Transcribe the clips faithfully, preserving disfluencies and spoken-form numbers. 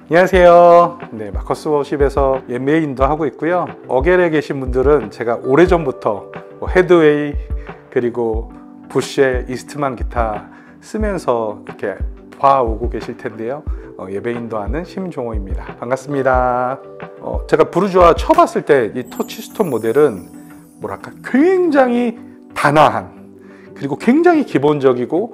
안녕하세요. 네, 마커스 워십에서 메인도 하고 있고요. 어겔에 계신 분들은 제가 오래전부터 뭐 헤드웨이 그리고 부쉐, 이스트만 기타 쓰면서 이렇게 봐오고 계실 텐데요. 어, 예배인도 하는 심종호입니다. 반갑습니다. 어, 제가 부르주아 쳐봤을 때 이 터치스톤 모델은 뭐랄까 굉장히 단아한, 그리고 굉장히 기본적이고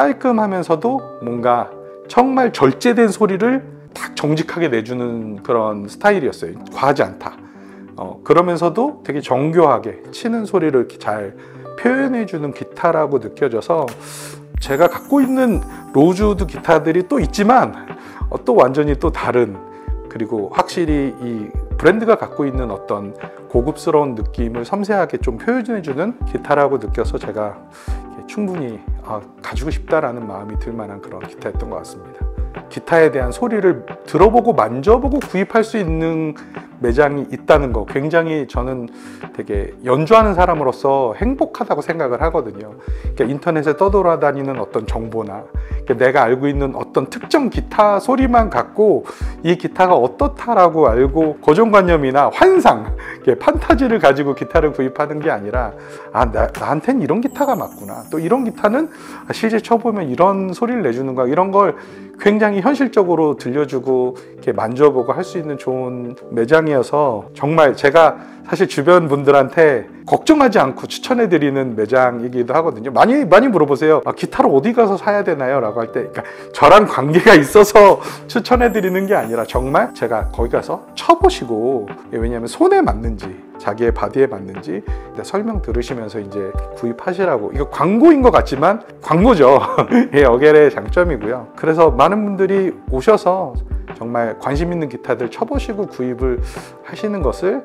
깔끔하면서도 뭔가 정말 절제된 소리를 딱 정직하게 내주는 그런 스타일이었어요. 과하지 않다. 어, 그러면서도 되게 정교하게 치는 소리를 이렇게 잘 표현해주는 기타라고 느껴져서, 제가 갖고 있는 로즈우드 기타들이 또 있지만 어, 또 완전히 또 다른, 그리고 확실히 이 브랜드가 갖고 있는 어떤 고급스러운 느낌을 섬세하게 좀 표현해주는 기타라고 느껴서 제가 충분히 아, 가지고 싶다라는 마음이 들 만한 그런 기타였던 것 같습니다. 기타에 대한 소리를 들어보고 만져보고 구입할 수 있는 매장이 있다는 거, 굉장히 저는 되게 연주하는 사람으로서 행복하다고 생각을 하거든요. 그러니까 인터넷에 떠돌아다니는 어떤 정보나 그러니까 내가 알고 있는 어떤 특정 기타 소리만 갖고 이 기타가 어떻다라고 알고 고정관념이나 환상, 판타지를 가지고 기타를 구입하는 게 아니라 아, 나, 나한텐 이런 기타가 맞구나, 또 이런 기타는 실제 쳐보면 이런 소리를 내주는가, 이런 걸 굉장히 현실적으로 들려주고 이렇게 만져보고 할 수 있는 좋은 매장이어서, 정말 제가 사실 주변 분들한테 걱정하지 않고 추천해 드리는 매장이기도 하거든요. 많이 많이 물어보세요. 아, 기타를 어디 가서 사야 되나요? 라고 할 때, 그러니까 저랑 관계가 있어서 추천해 드리는 게 아니라 정말 제가 거기 가서 쳐보시고, 왜냐하면 손에 맞는지 자기의 바디에 맞는지 설명 들으시면서 이제 구입하시라고. 이거 광고인 것 같지만 광고죠. 예, 어겔의 장점이고요. 그래서 많은 분들이 오셔서 정말 관심 있는 기타들 쳐보시고 구입을 하시는 것을,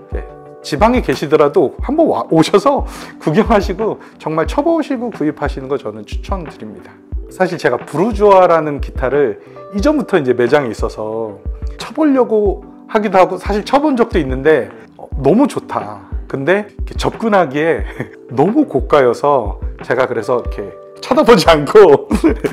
지방에 계시더라도 한번 와, 오셔서 구경하시고 정말 쳐보시고 구입하시는 거 저는 추천드립니다. 사실 제가 부르주아라는 기타를 이전부터 이제 매장에 있어서 쳐보려고 하기도 하고, 사실 쳐본 적도 있는데 어, 너무 좋다. 근데 이렇게 접근하기에 너무 고가여서 제가 그래서 이렇게 쳐다보지 않고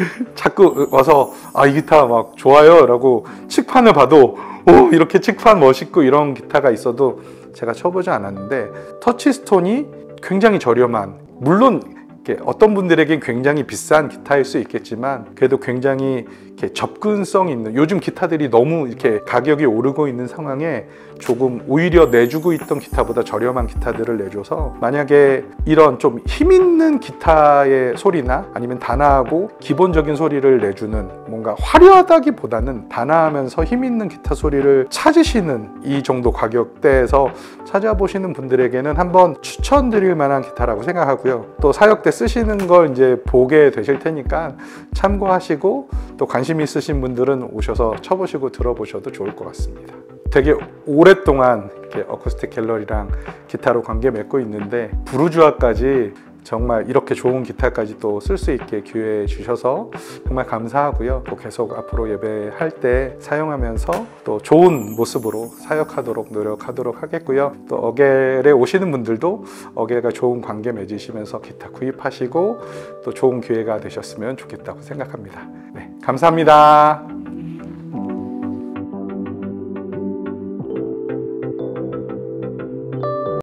자꾸 와서 아, 이 기타 막 좋아요 라고 칙판을 봐도 오, 이렇게 칙판 멋있고 이런 기타가 있어도 제가 쳐보지 않았는데, 터치스톤이 굉장히 저렴한, 물론 어떤 분들에겐 굉장히 비싼 기타일 수 있겠지만 그래도 굉장히 이렇게 접근성 있는, 요즘 기타들이 너무 이렇게 가격이 오르고 있는 상황에 조금 오히려 내주고 있던 기타보다 저렴한 기타들을 내줘서, 만약에 이런 좀 힘있는 기타의 소리나 아니면 단아하고 기본적인 소리를 내주는, 뭔가 화려하다기보다는 단아하면서 힘있는 기타 소리를 찾으시는 이 정도 가격대에서 찾아보시는 분들에게는 한번 추천드릴 만한 기타라고 생각하고요. 또 사역 때 쓰시는 걸 이제 보게 되실 테니까 참고하시고, 또 관심 있으신 분들은 오셔서 쳐보시고 들어보셔도 좋을 것 같습니다. 되게 오랫동안 이렇게 어쿠스틱 갤러리랑 기타로 관계 맺고 있는데, 부르주아까지 정말 이렇게 좋은 기타까지 또 쓸 수 있게 기회 주셔서 정말 감사하고요. 또 계속 앞으로 예배할 때 사용하면서 또 좋은 모습으로 사역하도록 노력하도록 하겠고요. 또 어겔에 오시는 분들도 어겔과 좋은 관계 맺으시면서 기타 구입하시고 또 좋은 기회가 되셨으면 좋겠다고 생각합니다. 네, 감사합니다.